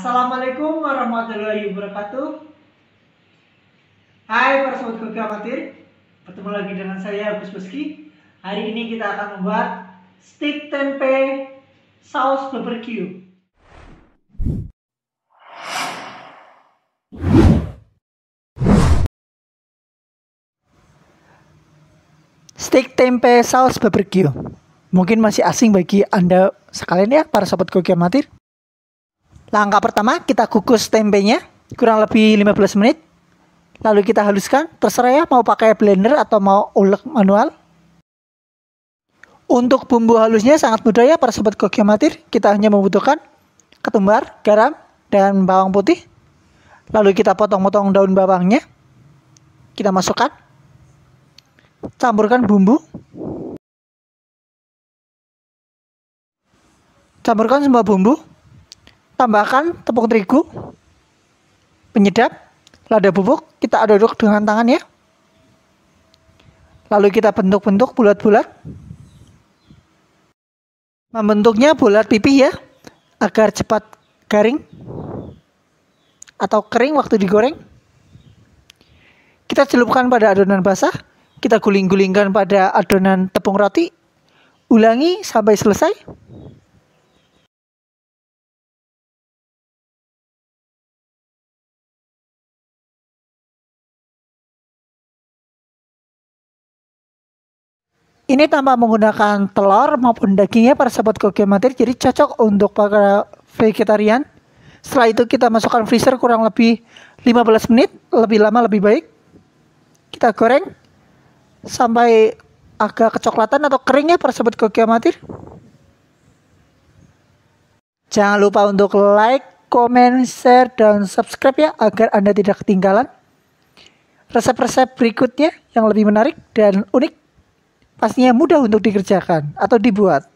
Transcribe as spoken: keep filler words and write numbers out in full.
Assalamualaikum warahmatullahi wabarakatuh. Hai para sobat koki amatir, bertemu lagi dengan saya Agus Meski. Hari ini kita akan membuat stik tempe saus barbecue. Stik tempe saus barbecue mungkin masih asing bagi Anda sekalian ya para sobat koki amatir. Langkah pertama, kita kukus tempenya kurang lebih lima belas menit. Lalu kita haluskan, terserah ya mau pakai blender atau mau ulek manual. Untuk bumbu halusnya sangat mudah ya para sobat koki amatir. Kita hanya membutuhkan ketumbar, garam, dan bawang putih. Lalu kita potong-potong daun bawangnya. Kita masukkan. Campurkan bumbu. Campurkan semua bumbu. Tambahkan tepung terigu, penyedap, lada bubuk, kita aduk-aduk dengan tangan ya. Lalu kita bentuk-bentuk bulat-bulat. Membentuknya bulat pipih ya, agar cepat garing atau kering waktu digoreng. Kita celupkan pada adonan basah, kita guling-gulingkan pada adonan tepung roti. Ulangi sampai selesai. Ini tanpa menggunakan telur maupun dagingnya para sahabat koki amatir, jadi cocok untuk para vegetarian. Setelah itu kita masukkan freezer kurang lebih lima belas menit, lebih lama lebih baik. Kita goreng sampai agak kecoklatan atau kering ya para sahabat koki amatir. Jangan lupa untuk like, comment, share, dan subscribe ya agar Anda tidak ketinggalan resep-resep berikutnya yang lebih menarik dan unik. Pastinya mudah untuk dikerjakan atau dibuat.